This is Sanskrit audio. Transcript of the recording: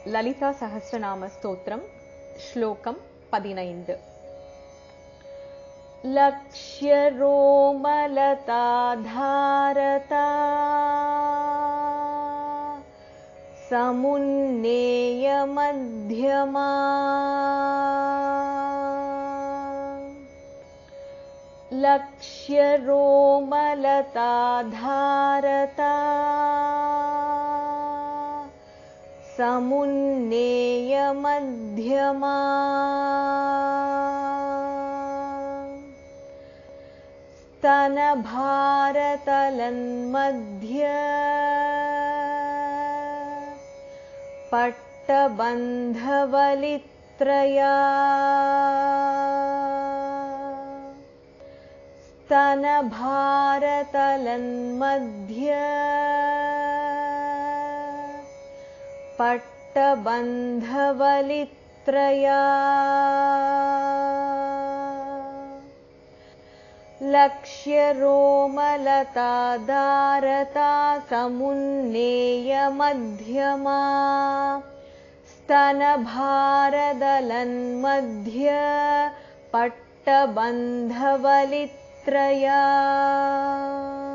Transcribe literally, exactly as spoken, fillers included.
ललिता सहस्रनाम स्तोत्रम श्लोकम पदिनैந்து लक्ष्यरोमलता धारता समुन्नेय मध्यमा लक्ष्यरोमलता धारता समुन्नेय मध्यमा स्तनभारतलन्मध्य पट्टबन्धवलित्रया स्तनभारतलन्मध्य पट्टबन्धवलित्रया लक्ष्यरोमलता धारता समुन्नेय मध्यमा स्तनभारतलन्मध्य पट्टबन्धवलित्रया।